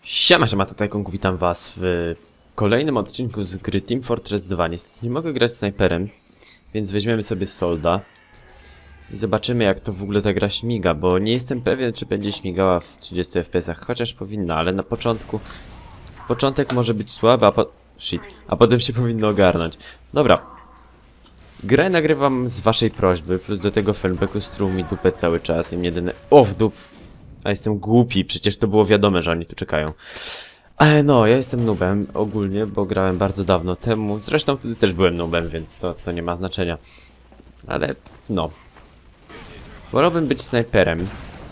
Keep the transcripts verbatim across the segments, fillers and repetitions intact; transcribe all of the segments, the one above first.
Siema, siema, tutaj Kung, witam was w kolejnym odcinku z gry Team Fortress dwa. Niestety nie mogę grać snajperem, więc weźmiemy sobie Solda i zobaczymy, jak to w ogóle ta gra śmiga, bo nie jestem pewien, czy będzie śmigała w trzydziestu F P S-ach, chociaż powinna, ale na początku początek może być słaby, a po... Shit, a potem się powinno ogarnąć. Dobra. Grę nagrywam z waszej prośby, plus do tego Fernbecku struł mi dupę cały czas i mnie dene... O, w dup... A jestem głupi, przecież to było wiadome, że oni tu czekają. Ale no, ja jestem noobem ogólnie, bo grałem bardzo dawno temu. Zresztą wtedy też byłem noobem, więc to, to nie ma znaczenia. Ale no. Wolałbym być snajperem.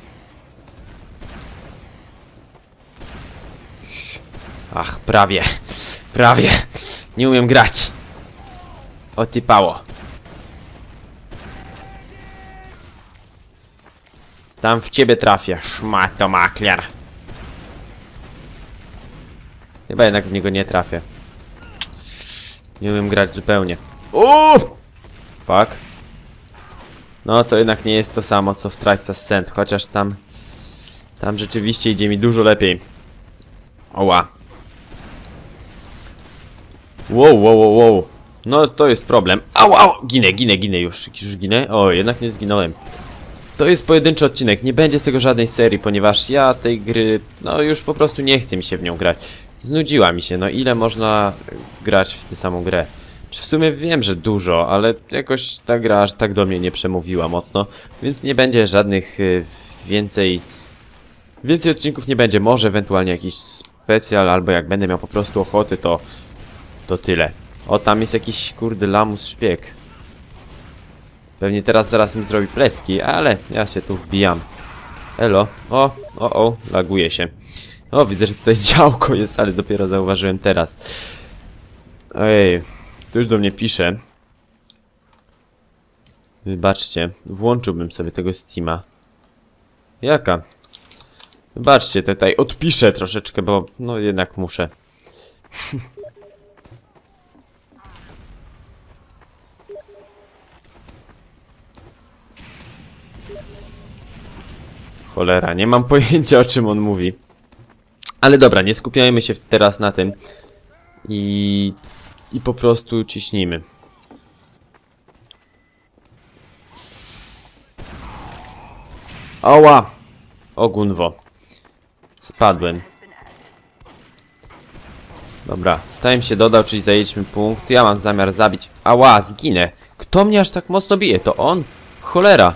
Ach, prawie. Prawie. Nie umiem grać. Otypało. Tam w ciebie trafię, szmato makler. Chyba jednak w niego nie trafię. Nie umiem grać zupełnie. Uuu! Fuck. No to jednak nie jest to samo co w Tribes Ascent, chociaż tam... Tam rzeczywiście idzie mi dużo lepiej. Oła. Wow, wow, wow, wow. No to jest problem. Au, au! Ginę, ginę, ginę już. Już ginę? O, jednak nie zginąłem. To jest pojedynczy odcinek, nie będzie z tego żadnej serii, ponieważ ja tej gry, no już po prostu nie chce mi się w nią grać. Znudziła mi się, no ile można grać w tę samą grę? W sumie wiem, że dużo, ale jakoś ta gra aż tak do mnie nie przemówiła mocno, więc nie będzie żadnych y, więcej... Więcej odcinków nie będzie, może ewentualnie jakiś specjal, albo jak będę miał po prostu ochoty, to... To tyle. O, tam jest jakiś kurde lamus szpieg. Pewnie teraz zaraz mi zrobi plecki, ale ja się tu wbijam. Elo. O, o, o, laguje się. O, widzę, że tutaj działko jest, ale dopiero zauważyłem teraz. Ej, ktoś do mnie pisze. Wybaczcie, włączyłbym sobie tego Steama. Jaka? Wybaczcie, tutaj odpiszę troszeczkę, bo no jednak muszę. Cholera, nie mam pojęcia, o czym on mówi. Ale dobra, nie skupiajmy się teraz na tym. I... I po prostu ciśnijmy. Oła! O gunwo. Spadłem. Dobra, time się dodał, czyli zajęliśmy punkt. Ja mam zamiar zabić. Ała, zginę. Kto mnie aż tak mocno bije? To on? Cholera.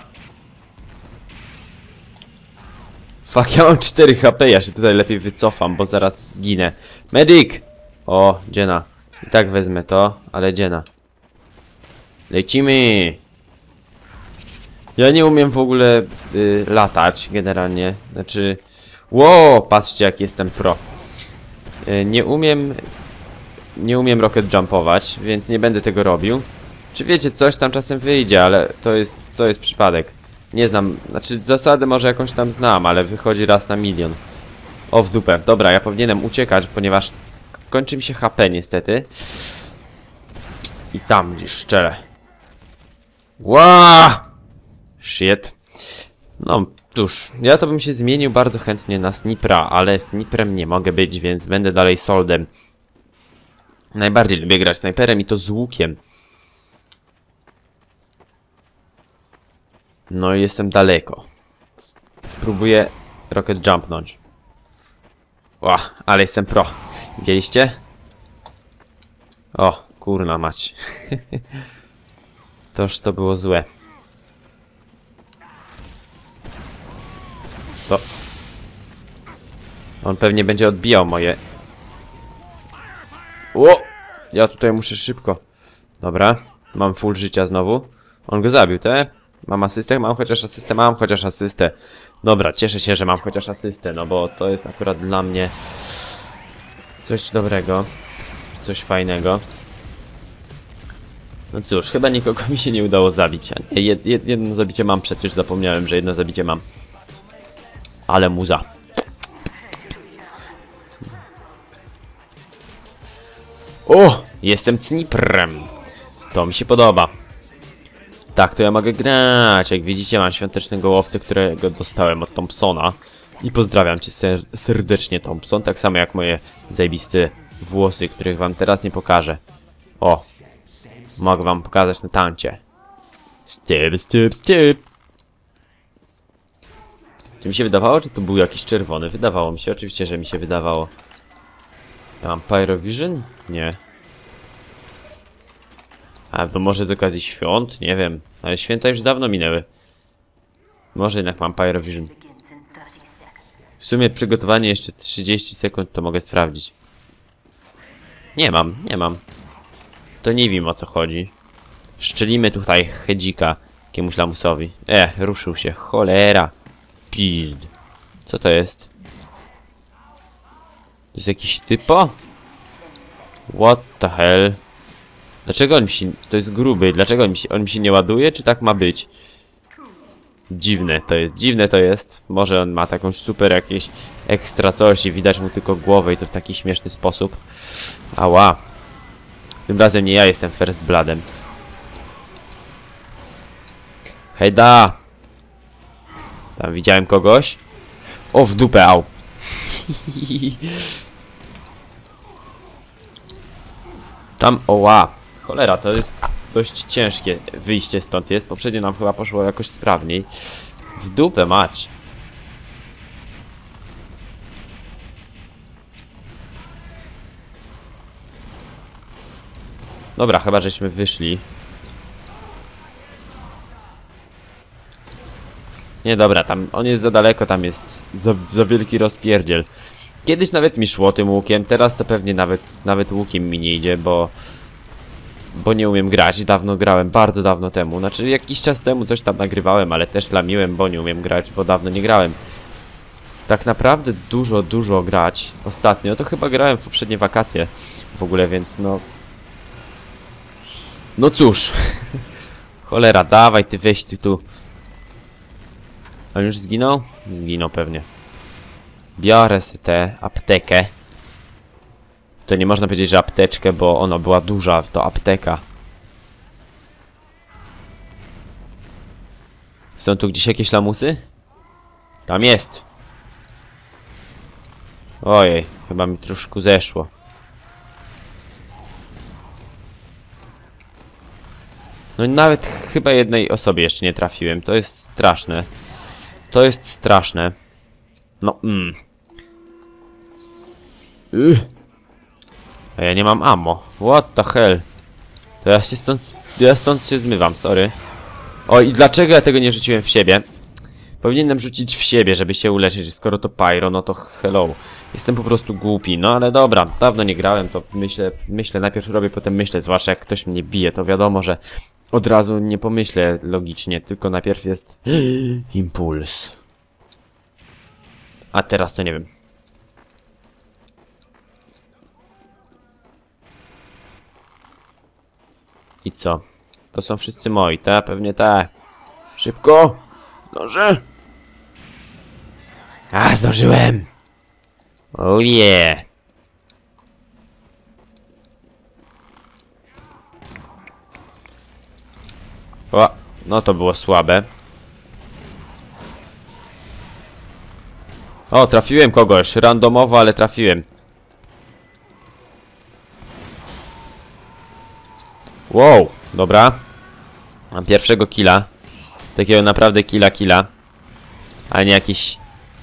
Fuck, ja mam cztery H P, ja się tutaj lepiej wycofam, bo zaraz zginę. Medic! O, dziena. I tak wezmę to, ale dziena. Lecimy! Ja nie umiem w ogóle y, latać, generalnie. Znaczy... Ło, patrzcie jak jestem pro. Y, nie umiem... Nie umiem rocket jumpować, więc nie będę tego robił. Czy wiecie, coś tam czasem wyjdzie, ale to jest, to jest przypadek. Nie znam, znaczy zasadę może jakąś tam znam, ale wychodzi raz na milion. O, w dupę. Dobra, ja powinienem uciekać, ponieważ kończy mi się H P niestety. I tam gdzieś szczelę. Ła! Shit. No, cóż, ja to bym się zmienił bardzo chętnie na snipera, ale sniperem nie mogę być, więc będę dalej soldem. Najbardziej lubię grać snajperem i to z łukiem. No i jestem daleko. Spróbuję rocket jumpnąć. O, ale jestem pro. Widzieliście? O, kurna mać. Toż to było złe. To... On pewnie będzie odbijał moje... O! Ja tutaj muszę szybko. Dobra, mam full życia znowu. On go zabił, te? Mam asystę? Mam chociaż asystę? Mam chociaż asystę. Dobra, cieszę się, że mam chociaż asystę, no bo to jest akurat dla mnie coś dobrego. Coś fajnego. No cóż, chyba nikogo mi się nie udało zabić. Jed, jed, jedno zabicie mam, przecież zapomniałem, że jedno zabicie mam. Ale muza. O! Jestem sniperem. To mi się podoba. Tak, to ja mogę grać. Jak widzicie, mam świątecznego łowcę, którego dostałem od Thompsona. I pozdrawiam cię ser serdecznie, Thompson. Tak samo jak moje zajebiste włosy, których wam teraz nie pokażę. O! Mogę wam pokazać na tancie. Styp, styp, styp. Czy mi się wydawało, czy to był jakiś czerwony? Wydawało mi się, oczywiście, że mi się wydawało. Ja mam Pyrovision? Nie. A to może z okazji świąt? Nie wiem. Ale święta już dawno minęły. Może jednak mam Pyrovision. W sumie przygotowanie jeszcze trzydzieści sekund, to mogę sprawdzić. Nie mam, nie mam. To nie wiem, o co chodzi. Szczelimy tutaj hedzika jakiemuś lamusowi. E, ruszył się. Cholera. Pizd. Co to jest? To jest jakiś typo? What the hell? Dlaczego on mi się... To jest gruby. Dlaczego on mi się, on mi się nie ładuje? Czy tak ma być? Dziwne to jest. Dziwne to jest. Może on ma taką super jakieś ekstra coś i widać mu tylko głowę i to w taki śmieszny sposób. Ała. Tym razem nie ja jestem First Bloodem. Hejda! Tam widziałem kogoś. O, w dupę, au. Tam, oła. Cholera, to jest dość ciężkie wyjście stąd jest. Poprzednio nam chyba poszło jakoś sprawniej. W dupę mać. Dobra, chyba żeśmy wyszli. Nie, dobra, tam on jest za daleko, tam jest za, za wielki rozpierdziel. Kiedyś nawet mi szło tym łukiem, teraz to pewnie nawet, nawet łukiem mi nie idzie, bo... Bo nie umiem grać, dawno grałem, bardzo dawno temu. Znaczy jakiś czas temu coś tam nagrywałem, ale też lamiłem, bo nie umiem grać, bo dawno nie grałem. Tak naprawdę dużo, dużo grać ostatnio, to chyba grałem w poprzednie wakacje w ogóle, więc no... No cóż. Cholera, dawaj ty, weź ty tu. On już zginął? Zginął pewnie. Biorę sobie tę aptekę. To nie można powiedzieć, że apteczkę, bo ona była duża, to apteka. Są tu gdzieś jakieś lamusy? Tam jest. Ojej, chyba mi troszkę zeszło. No i nawet chyba jednej osobie jeszcze nie trafiłem. To jest straszne. To jest straszne. No, mm. Uch. A ja nie mam ammo. What the hell? To ja się stąd... Ja stąd się zmywam, sorry. O, i dlaczego ja tego nie rzuciłem w siebie? Powinienem rzucić w siebie, żeby się uleczyć. Skoro to pyro, no to hello. Jestem po prostu głupi. No ale dobra, dawno nie grałem, to myślę... Myślę, najpierw robię, potem myślę. Zwłaszcza jak ktoś mnie bije, to wiadomo, że... Od razu nie pomyślę logicznie, tylko najpierw jest... Impuls. A teraz to nie wiem. I co? To są wszyscy moi, ta? Pewnie tak. Szybko! Zdążę! A, zdążyłem! Oh yeah! O, no to było słabe. O, trafiłem kogoś. Randomowo, ale trafiłem. Wow, dobra. Mam pierwszego killa. Takiego naprawdę killa killa. A nie jakiś...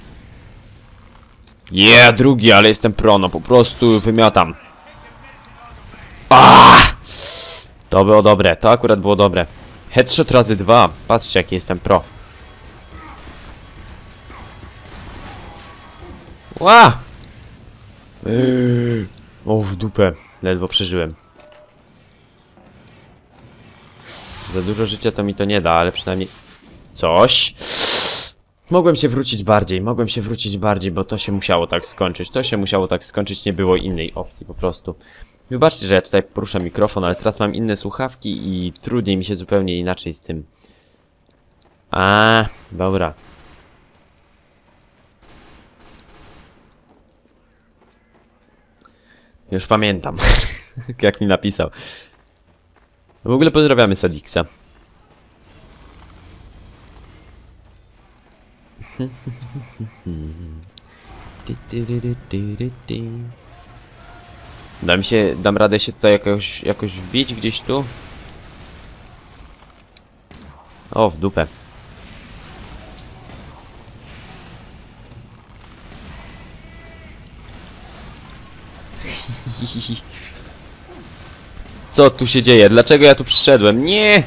Yeah, drugi, ale jestem pro, no po prostu wymiotam. Ah! To było dobre, to akurat było dobre. Headshot razy dwa. Patrzcie, jaki jestem pro. Ła! Yy. O, w dupę. Ledwo przeżyłem. Za dużo życia to mi to nie da, ale przynajmniej... Coś. Mogłem się wrócić bardziej, mogłem się wrócić bardziej, bo to się musiało tak skończyć. To się musiało tak skończyć, nie było innej opcji po prostu. Wybaczcie, że ja tutaj poruszam mikrofon, ale teraz mam inne słuchawki i trudniej mi się zupełnie inaczej z tym. A, dobra. Już pamiętam, jak mi napisał. W ogóle pozdrawiamy Sadiksa. Dam się, dam radę się tutaj jakoś, jakoś wbić gdzieś tu? O, w dupę. Co tu się dzieje? Dlaczego ja tu przyszedłem? Nie!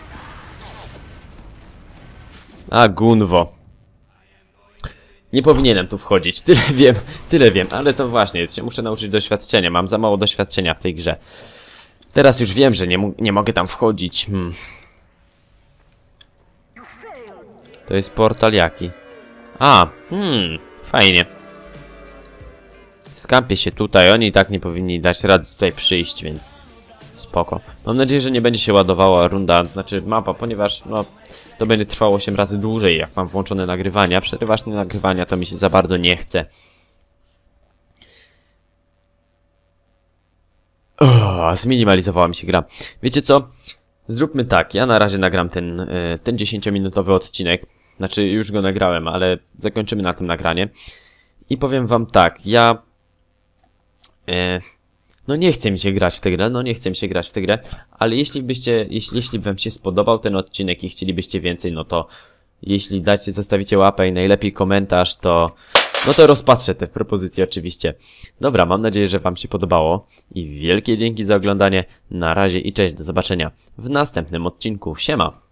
A, Gunwo. Nie powinienem tu wchodzić. Tyle wiem, tyle wiem, ale to właśnie, się muszę nauczyć doświadczenia. Mam za mało doświadczenia w tej grze. Teraz już wiem, że nie, nie mogę tam wchodzić. Hmm. To jest portal jaki? A, hmm, fajnie. Skampię się tutaj, oni i tak nie powinni dać rady tutaj przyjść, więc spoko. Mam nadzieję, że nie będzie się ładowała runda, znaczy mapa, ponieważ no to będzie trwało osiem razy dłużej, jak mam włączone nagrywania. Przerywać te nagrywania to mi się za bardzo nie chce. O, zminimalizowała mi się gra. Wiecie co? Zróbmy tak, ja na razie nagram ten, ten dziesięciominutowy odcinek. Znaczy już go nagrałem, ale zakończymy na tym nagranie. I powiem wam tak, ja... E, no nie chce mi się grać w tę grę, no nie chce mi się grać w tę grę, ale jeśli byście, jeśli, jeśli wam się spodobał ten odcinek i chcielibyście więcej, no to jeśli dacie, zostawicie łapę i najlepiej komentarz, to no to rozpatrzę te propozycje oczywiście. Dobra, mam nadzieję, że wam się podobało i wielkie dzięki za oglądanie. Na razie i cześć, do zobaczenia w następnym odcinku. Siema!